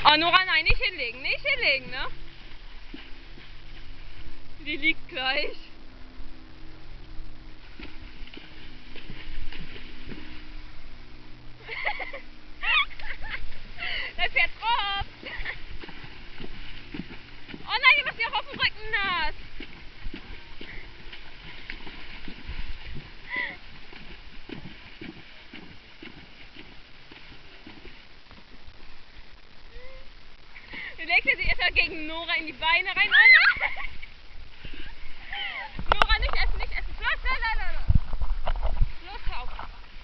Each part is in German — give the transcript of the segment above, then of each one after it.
Oh, Nora, nein, nicht hinlegen, ne? Die liegt gleich. Der fährt drauf. Oh nein, die macht sich auch auf dem Rücken nass. Du legst sie erstmal gegen Nora in die Beine rein. Oh nein! Nora, nicht essen. Los, hör auf.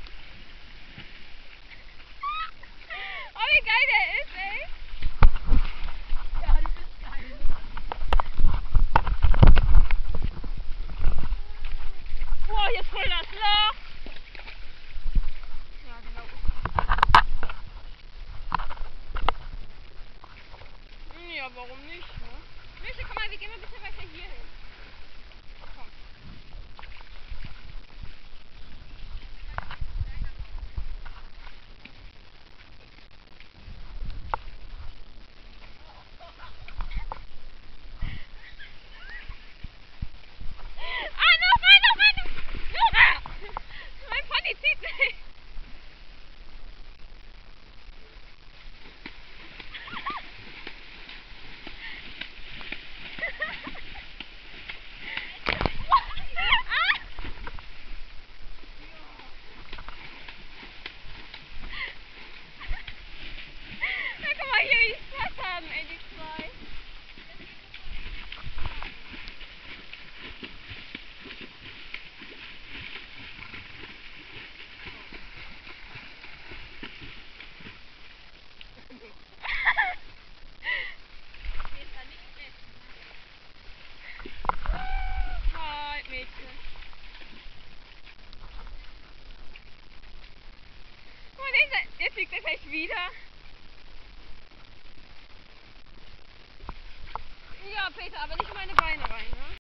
Oh, wie geil der ist, ey. Ja, du bist geil. Boah, hier ist voll das Loch. Ja, genau. Ja, warum nicht, ne? Mische, komm mal, wir gehen mal ein bisschen weiter hier hin. Komm. Ah, Nora! Mein Pony zieht sich. Ja, guck mal hier, wie die Spaß haben, ey, die zwei. Hi, Mädchen. Guck mal, der fliegt er gleich wieder. Ja, Peter, aber nicht in meine Beine rein, ne?